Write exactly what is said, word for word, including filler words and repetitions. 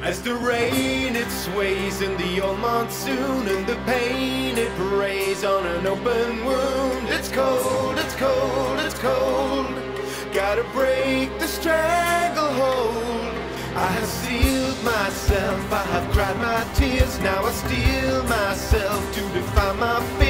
As the rain it sways in the old monsoon, and the pain it preys on an open wound. It's cold, it's cold, it's cold. Gotta break the stranglehold. I have sealed myself, I have cried my tears. Now I steel myself to defy my fear.